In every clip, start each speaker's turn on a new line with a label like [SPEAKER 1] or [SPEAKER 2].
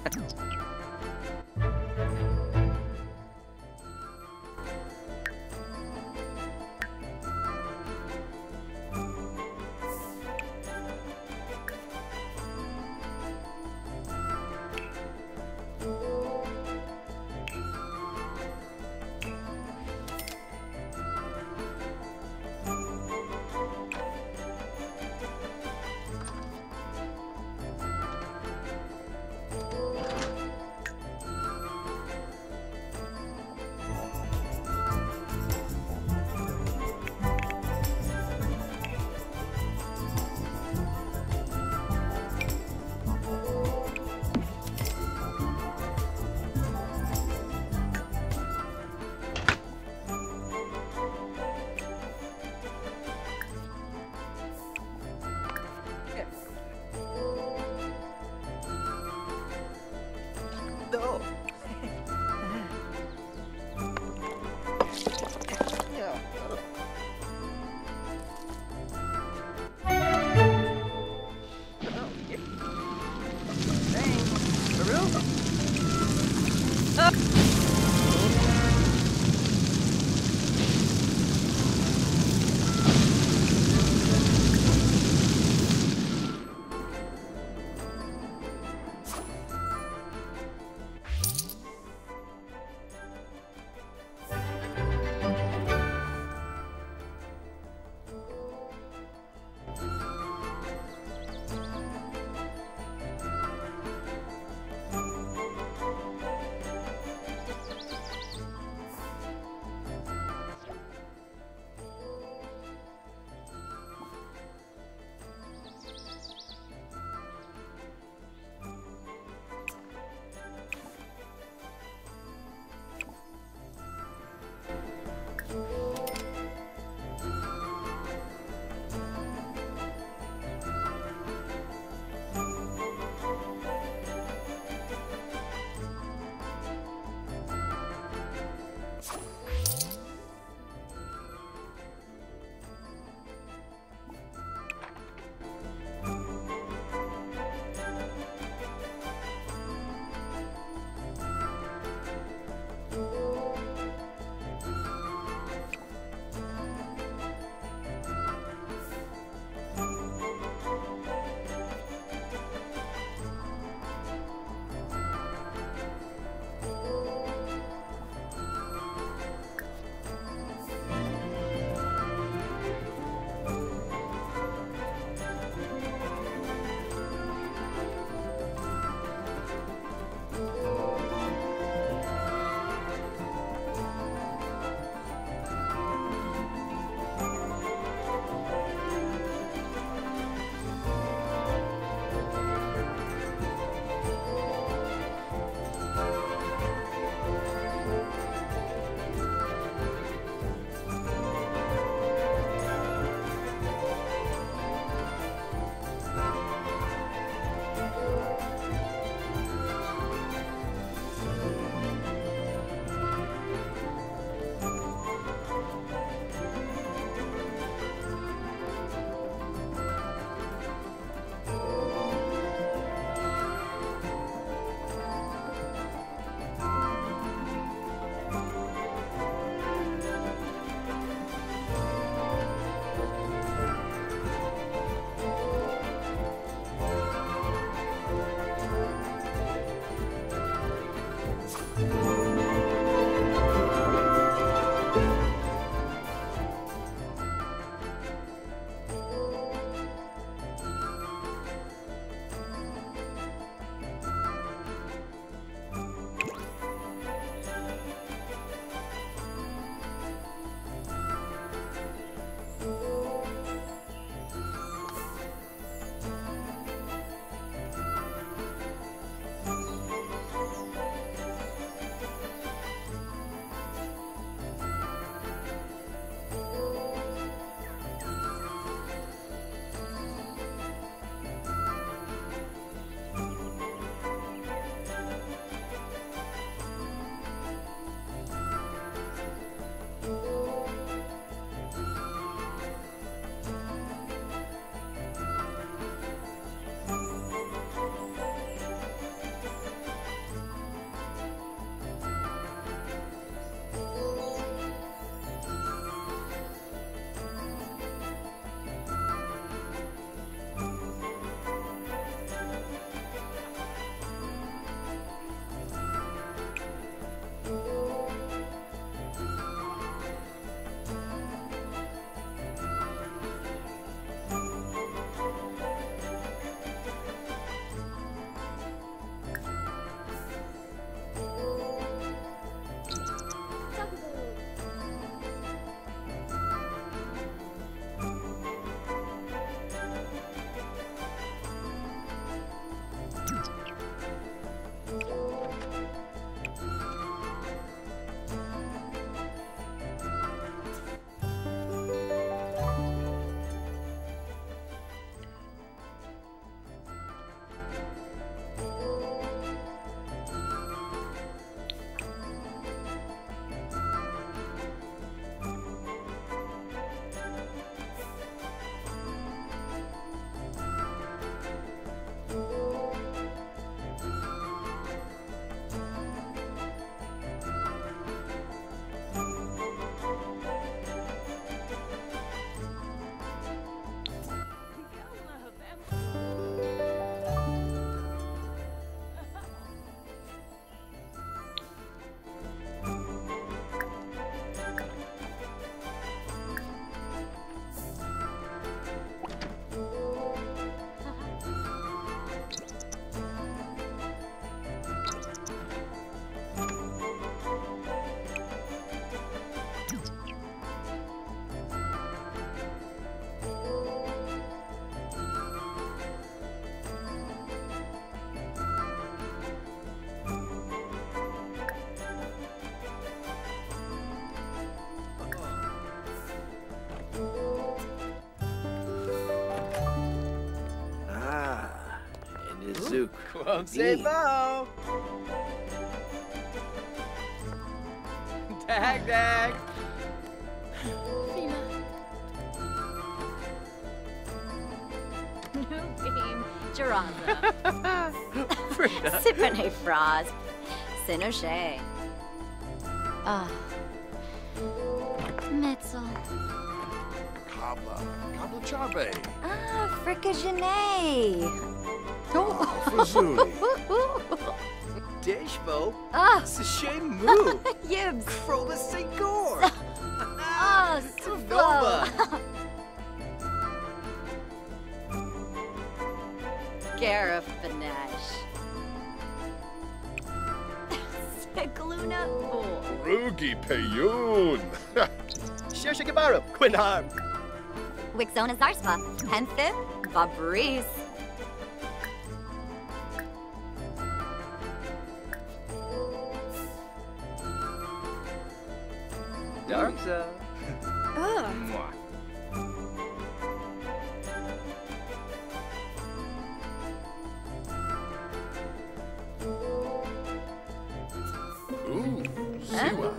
[SPEAKER 1] No. Zook.
[SPEAKER 2] Won't say bo. Dag, dag.
[SPEAKER 3] Fina. New beam. Geronza. Sipane Frost. Sinoche. Ah. Metzel.
[SPEAKER 4] Kabla. Kabla Chabe.
[SPEAKER 3] Ah, Frickagenet.
[SPEAKER 4] Fazuli.
[SPEAKER 2] Deshbo.
[SPEAKER 3] Ah,
[SPEAKER 2] Sachet Moo.
[SPEAKER 3] Yibs.
[SPEAKER 2] Crola Segor.
[SPEAKER 3] Ah, Suflo.
[SPEAKER 2] Nova.
[SPEAKER 3] Gareth Benesh. Sigluna Bull.
[SPEAKER 4] Rugi Payun.
[SPEAKER 2] Shoshikibaru. Quinarm.
[SPEAKER 3] Wixona Zarspa. Henfith. Fabrice.
[SPEAKER 2] Darkza.
[SPEAKER 3] Ugh.
[SPEAKER 4] Ooh, Siwa.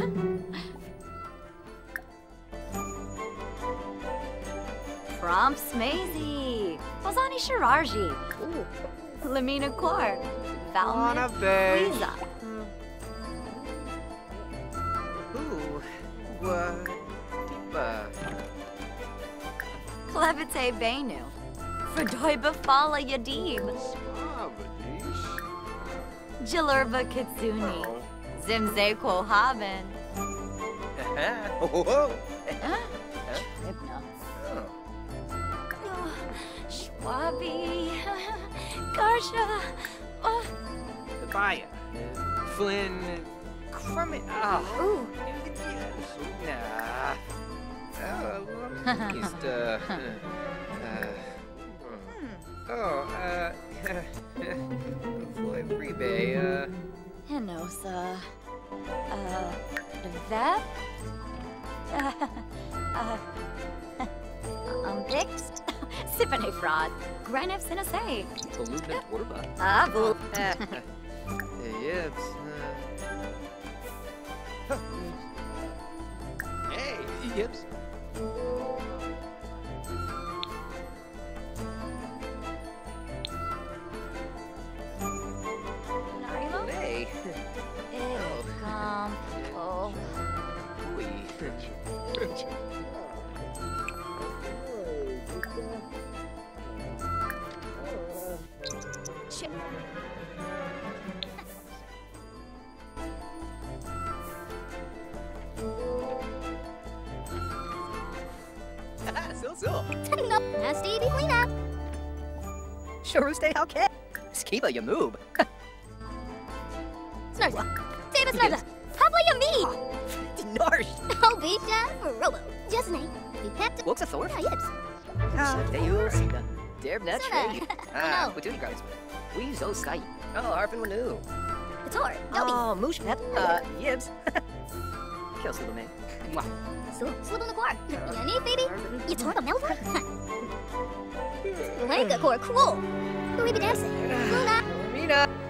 [SPEAKER 3] Prompt Maisie. Ozani Shirarji. Lamina Kor.
[SPEAKER 2] Lana
[SPEAKER 3] Valmid.
[SPEAKER 2] Bay.
[SPEAKER 3] Liza.
[SPEAKER 2] Ooh. What? Deepa.
[SPEAKER 3] Klevite Benu. Fredoy Bafala Yadib.
[SPEAKER 4] Spavadish.
[SPEAKER 3] Jalurva Kitsuni. Zimze Quohaben.
[SPEAKER 2] Oh.
[SPEAKER 3] Tribna. Schwabi. Garsha. Oh.
[SPEAKER 2] Baya. Flynn. Crummy. Ah.
[SPEAKER 3] Ooh.
[SPEAKER 2] Nah. Oh, just, Floyd Freebay,
[SPEAKER 3] Henosa. Vep. Bixed. Sipane Fraud. Granif Sinase.
[SPEAKER 2] Pollutant Orba.
[SPEAKER 3] Abu.
[SPEAKER 2] Yips. Hey, Yips.
[SPEAKER 3] Narimo.
[SPEAKER 2] Hey.
[SPEAKER 3] Oh. Shit.
[SPEAKER 2] So.
[SPEAKER 3] No. Nasty be clean up.
[SPEAKER 2] Sure, stay okay. Skiba, you move.
[SPEAKER 3] Snarza. Save us, Snarza. Probably a me.
[SPEAKER 2] Narsh.
[SPEAKER 3] Oh, Bisha. Robo. Just name. We pepped.
[SPEAKER 2] Wokes a Thor?
[SPEAKER 3] Yeah, yips.
[SPEAKER 2] They use the Derb Net
[SPEAKER 3] Sana.
[SPEAKER 2] Trade.
[SPEAKER 3] I know.
[SPEAKER 2] What do you guys? We so Skype. Oh, Arfin Renew.
[SPEAKER 3] The tour. Dobby.
[SPEAKER 2] Oh, Moosh Pep. Yibs. Kill Sulame. Mwah.
[SPEAKER 3] Slip on the car. You need, baby. You tore the milk. Lega core. Cool. Who we be dancing? Luna.
[SPEAKER 2] Mina.